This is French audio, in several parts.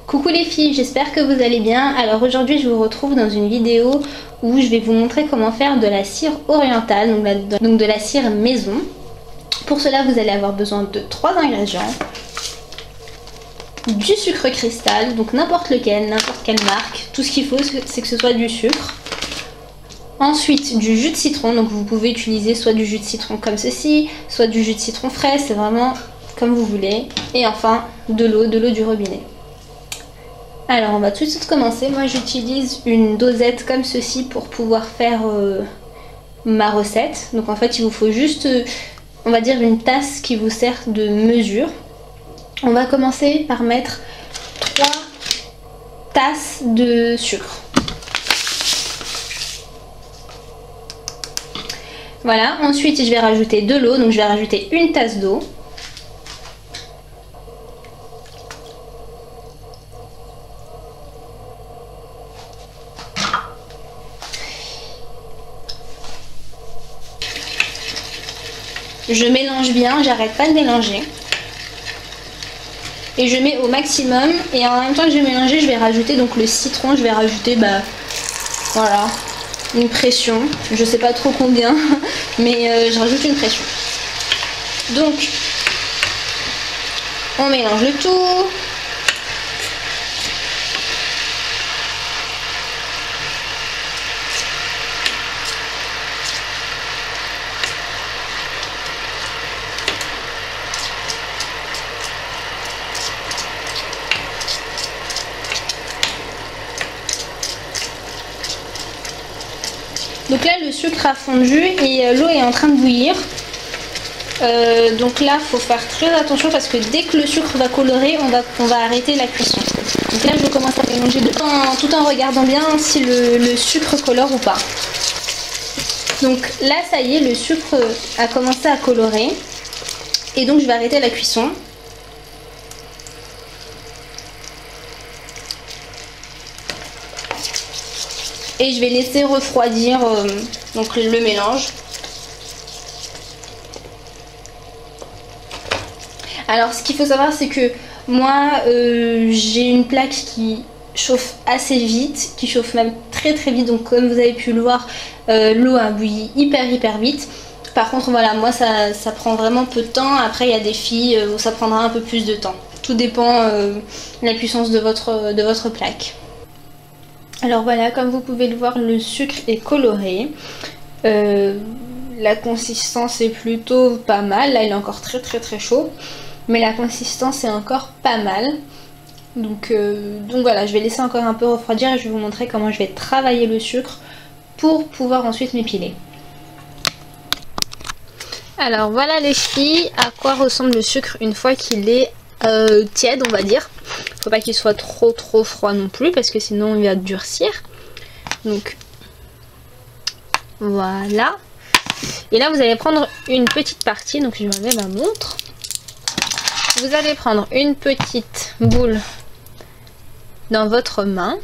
Coucou les filles, j'espère que vous allez bien. Alors aujourd'hui je vous retrouve dans une vidéo où je vais vous montrer comment faire de la cire orientale, donc de la cire maison. Pour cela vous allez avoir besoin de 3 ingrédients. Du sucre cristal, donc n'importe lequel, n'importe quelle marque. Tout ce qu'il faut c'est que ce soit du sucre. Ensuite du jus de citron, donc vous pouvez utiliser soit du jus de citron comme ceci, soit du jus de citron frais, c'est vraiment comme vous voulez. Et enfin de l'eau du robinet. Alors on va tout de suite commencer. Moi j'utilise une dosette comme ceci pour pouvoir faire ma recette. Donc en fait il vous faut juste, on va dire, une tasse qui vous sert de mesure. On va commencer par mettre 3 tasses de sucre. Voilà, ensuite je vais rajouter de l'eau, donc je vais rajouter une tasse d'eau. Je mélange bien, j'arrête pas de mélanger. Et je mets au maximum. Et en même temps que je vais mélanger, je vais rajouter donc le citron. Je vais rajouter, voilà, une pression. Je sais pas trop combien, mais je rajoute une pression. Donc, on mélange le tout. Donc là le sucre a fondu et l'eau est en train de bouillir. Donc là il faut faire très attention parce que dès que le sucre va colorer, on va arrêter la cuisson. Donc là je commence à mélanger tout en regardant bien si le sucre colore ou pas. Donc là ça y est, le sucre a commencé à colorer. Et donc je vais arrêter la cuisson. Et je vais laisser refroidir donc le mélange. Alors ce qu'il faut savoir c'est que moi j'ai une plaque qui chauffe assez vite, qui chauffe même très vite. Donc comme vous avez pu le voir, l'eau a bouilli hyper vite. Par contre voilà, moi ça prend vraiment peu de temps. Après il y a des filles où ça prendra un peu plus de temps. Tout dépend de la puissance de votre plaque. Alors voilà, comme vous pouvez le voir, le sucre est coloré. La consistance est plutôt pas mal. Là il est encore très chaud. Mais la consistance est encore pas mal. Donc voilà, je vais laisser encore un peu refroidir et je vais vous montrer comment je vais travailler le sucre pour pouvoir ensuite m'épiler. Alors voilà les filles, à quoi ressemble le sucre une fois qu'il est tiède, on va dire. Faut pas qu'il soit trop froid non plus parce que sinon il va durcir. Donc voilà. Et là vous allez prendre une petite partie, donc je vais enlever ma montre. Vous allez prendre une petite boule dans votre main.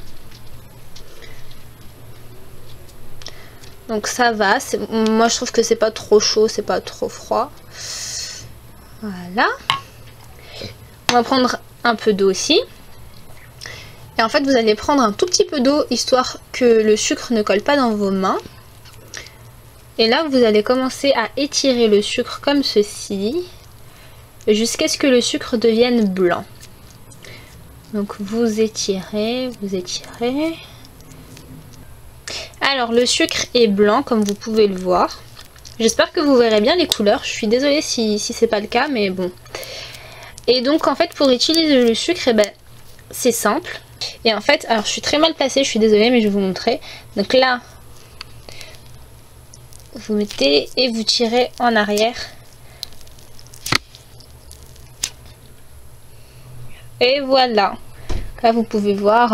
Donc ça va, moi je trouve que c'est pas trop chaud, c'est pas trop froid. Voilà. On va prendre un peu d'eau aussi. Et en fait vous allez prendre un tout petit peu d'eau histoire que le sucre ne colle pas dans vos mains. Et là vous allez commencer à étirer le sucre comme ceci jusqu'à ce que le sucre devienne blanc. Donc vous étirez. Alors le sucre est blanc comme vous pouvez le voir. J'espère que vous verrez bien les couleurs. Je suis désolée si c'est pas le cas, mais bon. Et donc en fait pour utiliser le sucre, c'est simple. Et en fait, alors je suis très mal placée, je suis désolée, mais je vais vous montrer. Donc là, vous mettez et vous tirez en arrière. Et voilà. Là vous pouvez voir,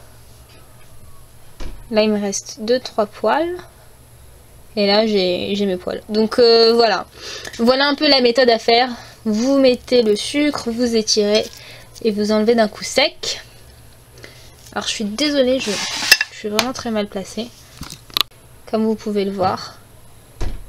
là il me reste 2-3 poils. Et là j'ai mes poils. Donc voilà. Voilà un peu la méthode à faire. Vous mettez le sucre, vous étirez et vous enlevez d'un coup sec. Alors je suis désolée, je suis vraiment très mal placée. Comme vous pouvez le voir.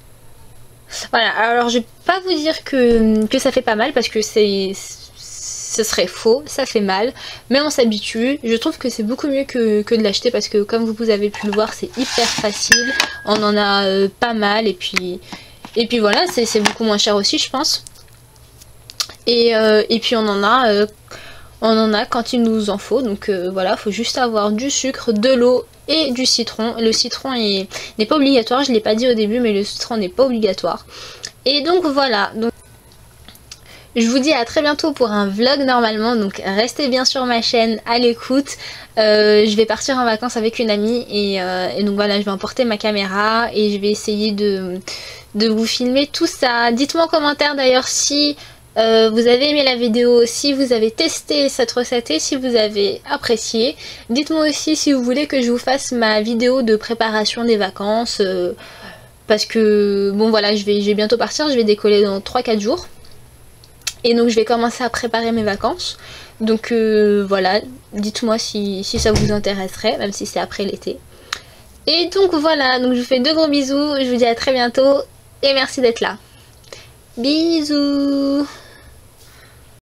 Voilà, alors je vais pas vous dire que ça fait pas mal parce que c'est ce serait faux, ça fait mal, mais on s'habitue. Je trouve que c'est beaucoup mieux que de l'acheter parce que comme vous avez pu le voir, c'est hyper facile. On en a pas mal et puis voilà, c'est beaucoup moins cher aussi je pense. Et puis on en a quand il nous en faut, donc voilà, faut juste avoir du sucre, de l'eau et du citron. Le citron n'est pas obligatoire, je ne l'ai pas dit au début, mais le citron n'est pas obligatoire. Et donc voilà, donc je vous dis à très bientôt pour un vlog normalement, donc restez bien sur ma chaîne à l'écoute. Je vais partir en vacances avec une amie et donc voilà, je vais emporter ma caméra et je vais essayer de vous filmer tout ça. Dites-moi en commentaire d'ailleurs si vous avez aimé la vidéo, si vous avez testé cette recette et si vous avez apprécié. Dites-moi aussi si vous voulez que je vous fasse ma vidéo de préparation des vacances parce que bon voilà, je vais bientôt partir, je vais décoller dans 3-4 jours. Et donc je vais commencer à préparer mes vacances. Donc voilà, dites-moi si ça vous intéresserait, même si c'est après l'été. Et donc voilà, donc je vous fais de gros bisous, je vous dis à très bientôt et merci d'être là. Bisous.